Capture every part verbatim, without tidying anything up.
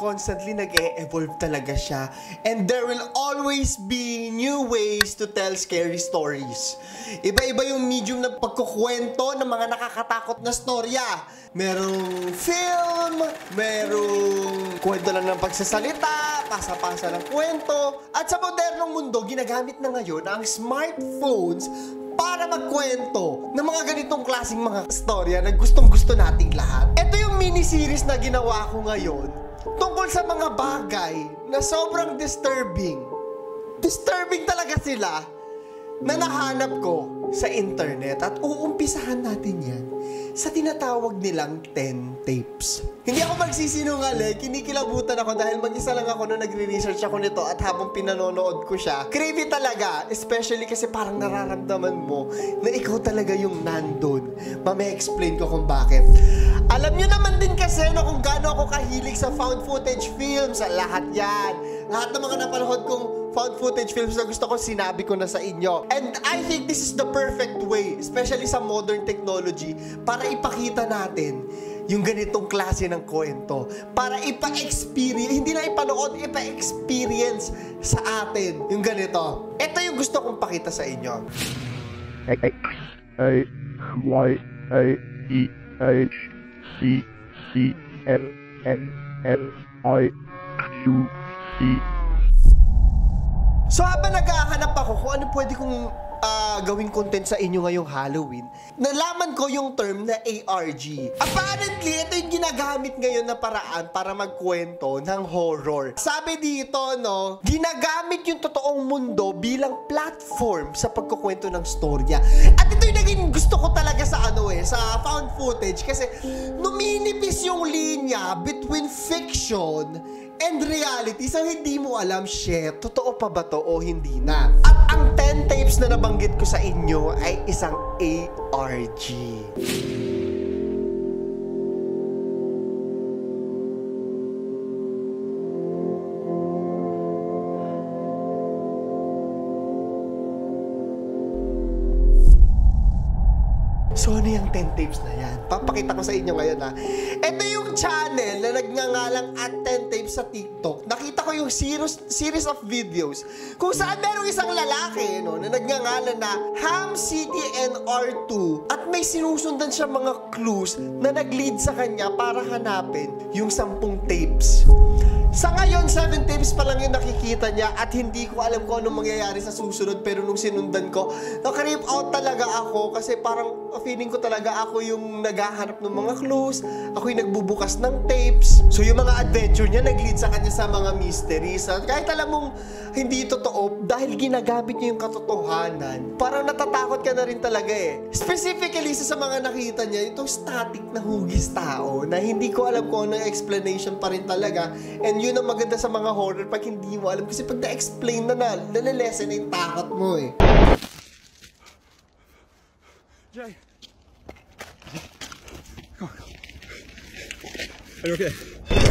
constantly nag-e-evolve talaga siya. And there will always be new ways to tell scary stories. Iba-iba yung medium ng pagkukwento ng mga nakakatakot na storya. Merong film, merong kwento lang ng pagsasalita, pasa-pasa ng kwento. At sa modernong mundo, ginagamit na ngayon ang smartphones para magkwento ng mga ganitong klaseng mga storya na gustong-gusto nating lahat. Ito yung mini-series na ginawa ko ngayon tungkol sa mga bagay na sobrang disturbing. Disturbing talaga sila na nahanap ko sa internet at uumpisahan natin yan sa tinatawag nilang ten tapes. Hindi ako magsisinungaling, kinikilabutan ako dahil mag-isa lang ako nung nagre-research ako nito at habang pinanonood ko siya. Creepy talaga, especially kasi parang nararamdaman mo na ikaw talaga yung nandun. Mama-explain ko kung bakit. Alam nyo naman din kasi na kung gaano ako kahilig sa found footage films, lahat yan. Lahat ng mga napanood kong found footage films na gusto ko, sinabi ko na sa inyo. And I think this is the perfect way, especially sa modern technology, para ipakita natin yung ganitong klase ng kwento. Para ipa-experience, hindi na ipanood, ipa-experience sa atin yung ganito. Ito yung gusto kong pakita sa inyo. A Y A E H C C L N L I Q E. So habang naghahanap ako kung ano pwede kong uh, gawing content sa inyo ngayong Halloween, nalaman ko yung term na A R G. Apparently, ito yung ginagamit ngayon na paraan para magkwento ng horror. Sabi dito, no, ginagamit yung totoong mundo bilang platform sa pagkukwento ng storya. At ito yung naging gusto ko talaga sa ano eh, sa found footage kasi numinipis yung linya between fiction and reality. So, hindi mo alam, shit, totoo pa ba to o hindi na? At ang ten tapes na nabanggit ko sa inyo ay isang A R G. So, ano yung ten tapes na yan? Papakita ko sa inyo ngayon, ha. Ito yung channel na nagngangalang at ten tapes sa TikTok. Nakita ko yung series, series of videos kung saan merong isang lalaki, no, na nagngangalan na Ham City N R two at may sinusundan siya mga clues na nag-lead sa kanya para hanapin yung sampung tapes. Sa ngayon, seven tapes pa lang yung nakikita niya at hindi ko alam kung anong mangyayari sa susunod, pero nung sinundan ko, nakarip out talaga ako kasi parang feeling ko talaga ako yung naghahanap ng mga clues, ako yung nagbubukas ng tapes. So yung mga adventure niya nag-lead sa kanya sa mga mysteries. At kahit alam mong hindi totoo, dahil ginagamit niya yung katotohanan, parang natatakot ka na rin talaga eh. Specifically sa mga nakita niya, itong static na hugis tao na hindi ko alam kung anong explanation pa rin talaga. And yun ang maganda sa mga horror pag hindi mo alam. Kasi pag na-explain na na, nalilesen na yung takot mo eh. Jay. Come on. Are you okay?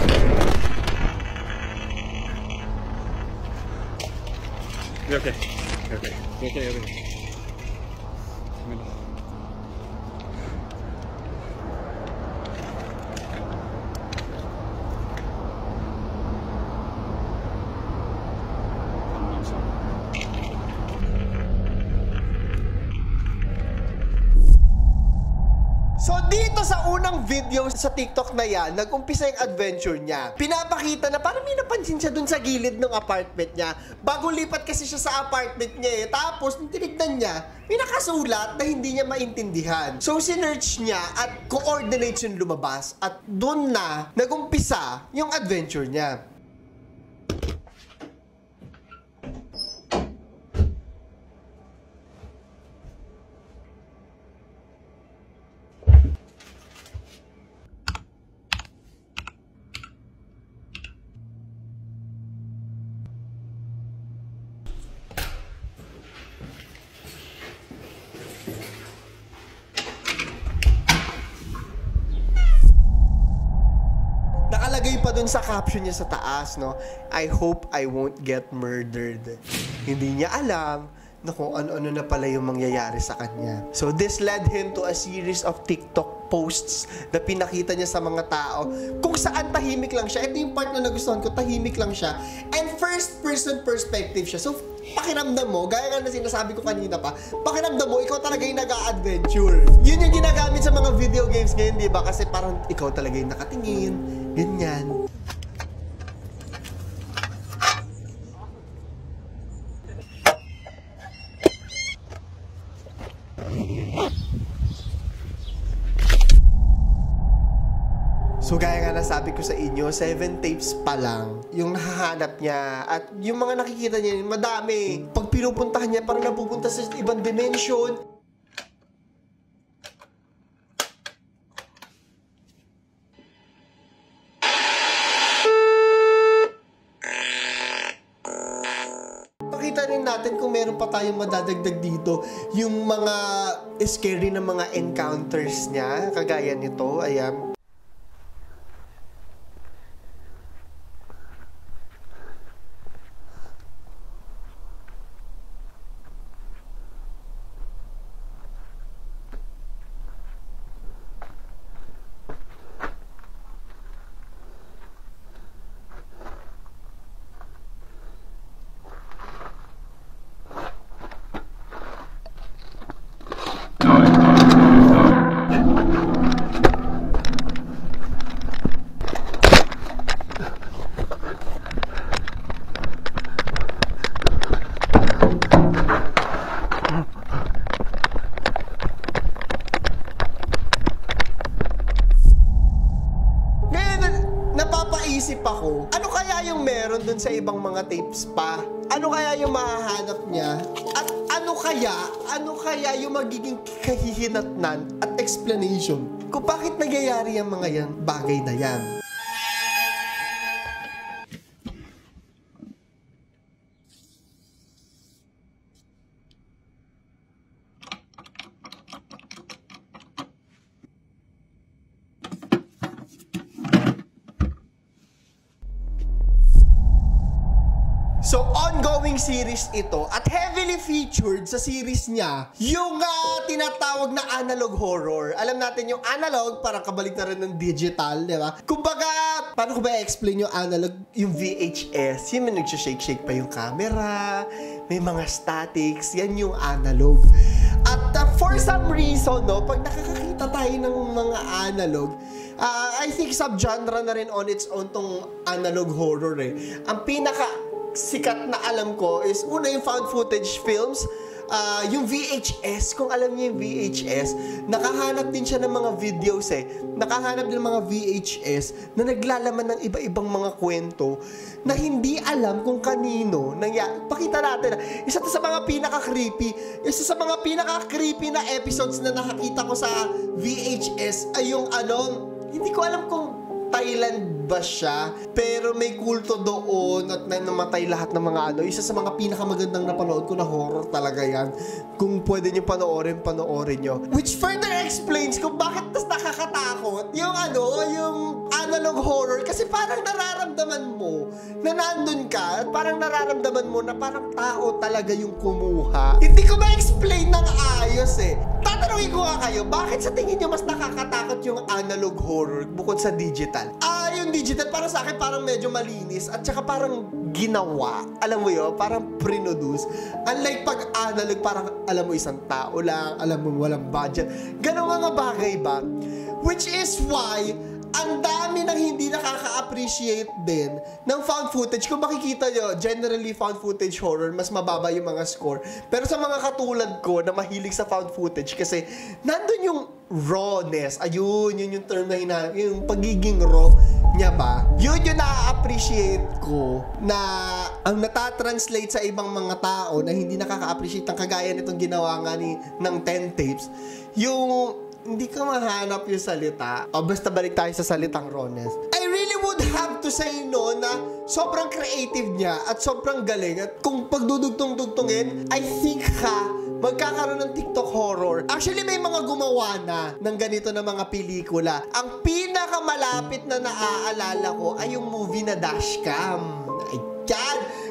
You're okay. You're okay. You're okay. You're okay. Come in. So dito sa unang video sa TikTok na yan, nag-umpisa yung adventure niya. Pinapakita na parang may napansin siya dun sa gilid ng apartment niya. Bago lipat kasi siya sa apartment niya eh. Tapos, nung tinignan niya, may nakasulat na hindi niya maintindihan. So, sinearch niya at coordinates yung lumabas. At dun na nag-umpisa yung adventure niya. Nakalagay pa dun sa caption niya sa taas, no? I hope I won't get murdered. Hindi niya alam na kung ano-ano na pala yung mangyayari sa kanya. So this led him to a series of TikTok posts na pinakita niya sa mga tao kung saan tahimik lang siya. Ito yung part na nagustuhan ko, tahimik lang siya. And first person perspective siya. So, pakiramdam mo, gaya nga na sinasabi ko kanina pa, pakiramdam mo, ikaw talaga yung nag-a-adventure. Yun yung ginagamit sa mga video games ngayon, di ba? Kasi parang ikaw talaga yung nakatingin, ganyan. So gaya nga nasabi ko sa inyo, seven tapes pa lang yung nahahanap niya. At yung mga nakikita niya, madami. Pag pinupuntahan niya, parang napupunta sa ibang dimension. Pakita rin natin kung meron pa tayong madadagdag dito. Yung mga scary na mga encounters niya, kagaya nito, ayan. Napapaisip ako, ano kaya yung meron dun sa ibang mga tapes pa? Ano kaya yung mahahanap niya? At ano kaya, ano kaya yung magiging kahihinatnan at explanation kung bakit nagyayari ang mga yan, bagay na yan? So, ongoing series ito at heavily featured sa series niya yung uh, tinatawag na analog horror. Alam natin yung analog, parang kabalik na rin ng digital, di ba? Kumbaga, paano ko ba i-explain yung analog? Yung V H S, yung nag-shake-shake pa yung camera, may mga statics, yan yung analog. At uh, for some reason, no, pag nakakakita tayo ng mga analog, uh, I think subgenre na rin on its own tong analog horror eh. Ang pinaka sikat na alam ko is una yung found footage films, uh, yung V H S, kung alam niyo yung V H S, nakahanap din siya ng mga videos eh. Nakahanap din ng mga V H S na naglalaman ng iba-ibang mga kwento na hindi alam kung kanino. Nangya Pakita natin, isa to sa mga pinaka-creepy, isa sa mga pinaka-creepy na episodes na nakakita ko sa V H S ay yung ano, hindi ko alam kung Thailand ba siya, pero may kulto doon at namatay lahat ng mga ano. Isa sa mga pinakamagandang napanood ko na horror talaga yan. Kung pwede nyo panoorin, panoorin nyo. Which further explains kung bakit tas nakakatakot yung ano, yung analog horror. Kasi parang nararamdaman mo na nandun ka at parang nararamdaman mo na parang tao talaga yung kumuha. Hindi ko ma-explain ng ayos eh. Tatanungin ko nga kayo, bakit sa tingin nyo mas nakakatakot yung analog horror bukod sa digital? Ah, yung digital para sa akin parang medyo malinis at saka parang ginawa. Alam mo yun, parang pre-produce. Unlike pag analog, parang alam mo isang tao lang, alam mo walang budget. Ganun mga bagay ba? Which is why ang dami nang hindi nakaka-appreciate din ng found footage. Kung makikita nyo, generally found footage horror, mas mababa yung mga score. Pero sa mga katulad ko na mahilig sa found footage, kasi nandun yung rawness. Ayun, yun yung term na hina, yung pagiging raw niya ba? Yun yung na-appreciate ko na ang natatranslate sa ibang mga tao na hindi nakaka-appreciate ang kagaya nitong ginawa nga ni, ng ten tapes. Yung hindi ka mahanap yung salita. O basta balik tayo sa salitang rawness. I really would have to say no na sobrang creative niya at sobrang galing. At kung pagdudugtong-dugtongin, I think ha, magkakaroon ng TikTok horror. Actually, may mga gumawa na ng ganito na mga pelikula. Ang pinakamalapit na naaalala ko ay yung movie na Dashcam. Ayan.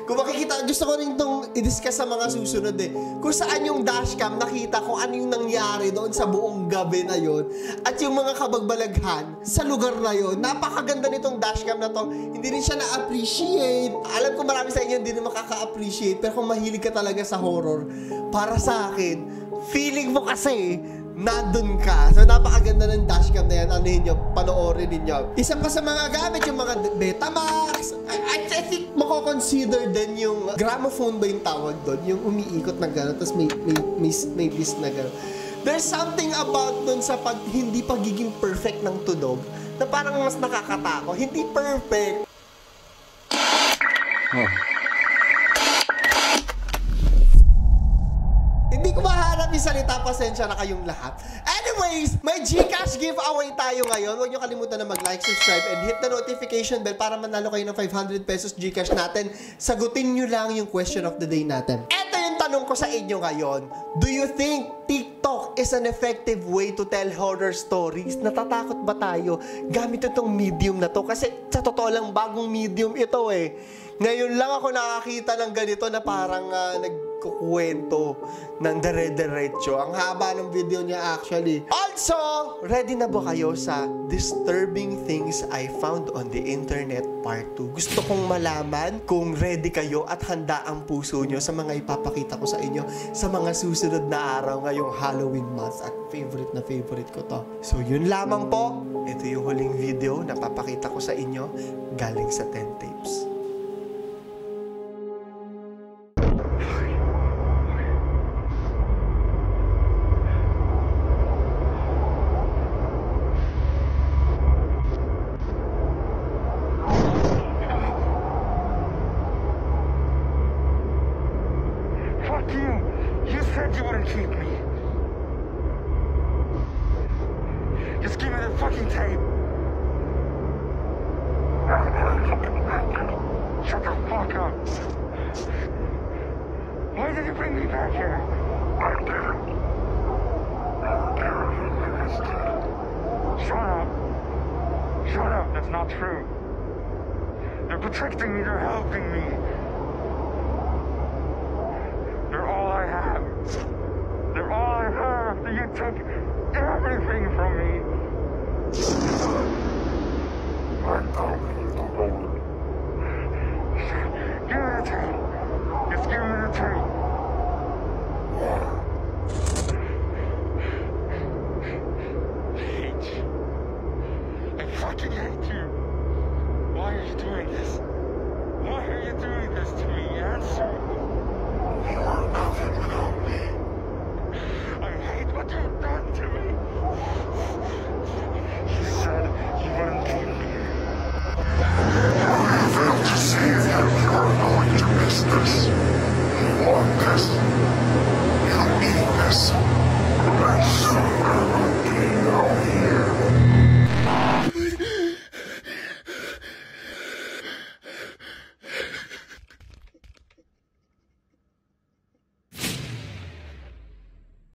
Kung makikita, gusto ko rin itong i-discuss sa mga susunod eh. Kung saan yung dashcam, nakita kung ano yung nangyari doon sa buong gabi na yon at yung mga kabagbalaghan sa lugar na yon. Napakaganda nitong dashcam na to. Hindi rin siya na-appreciate. Alam ko marami sa inyo hindi rin makaka-appreciate, pero kung mahilig ka talaga sa horror, para sa akin, feeling mo kasi nandun ka. So, napakaganda ng dashcam na yan. Anuhin nyo, panoorin ninyo. Isa pa sa mga gamit, yung mga Betamax. I, I think mako-consider din yung gramophone ba yung tawag doon? Yung umiikot na gano'n, tapos may, may, may, may disc na gano'n. There's something about dun sa pag, hindi pagiging perfect ng tunog na parang mas nakakatako. Hindi perfect. Oh. Hindi ko mahanap yung salita, pasensya na kayong lahat. Anyways, may Gcash giveaway tayo ngayon. Huwag nyo kalimutan na mag-like, subscribe, and hit the notification bell para manalo kayo ng five hundred pesos Gcash natin. Sagutin nyo lang yung question of the day natin. Ito yung tanong ko sa inyo ngayon. Do you think TikTok is an effective way to tell horror stories? Natatakot ba tayo gamit itong medium na to? Kasi sa totoo lang, bagong medium ito eh. Ngayon lang ako nakakita ng ganito na parang uh, nagkukwento ng dere-derecho. Ang haba ng video niya actually. Also, ready na ba kayo sa disturbing things I found on the internet part two? Gusto kong malaman kung ready kayo at handa ang puso nyo sa mga ipapakita ko sa inyo sa mga susunod na araw ngayong Halloween month at favorite na favorite ko to. So yun lamang po. Ito yung huling video na papakita ko sa inyo galing sa ten tapes. You said you wouldn't keep me. Just give me the fucking tape. Shut the fuck up. Why did you bring me back here? I didn't. Shut up. Shut up, that's not true. They're protecting me, they're helping me. They're all I have. They're all I have. You took everything from me. I don't need the road. Give me the tape. Just give me the tape. I hate you. I fucking hate you. Why are you doing this? Why are you doing this to me? Answer me. You are nothing without me. I hate what you've done to me. You said you wouldn't keep me. You failed to see that you are going to miss this. You want this. You need this. And so